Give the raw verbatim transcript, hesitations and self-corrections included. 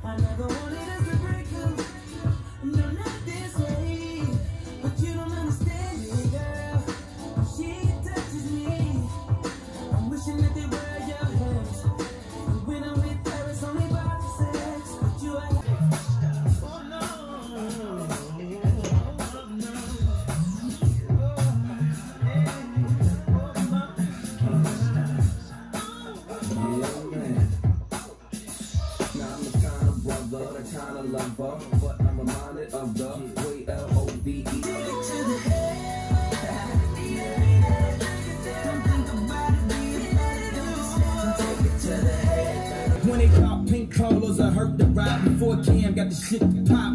I never wanted us to break up. No, not this way. But you don't understand me, girl. When she touches me, I'm wishing that they were your hands. And when I'm with her, it's only about the sex. But you are. Oh no. Oh no. The kind of lover, but I'm reminded of the way L O V E. Take it to the head. Don't think about it, be take it to the head. When they pop pink collars, I heard the ride before Cam got the shit to pop.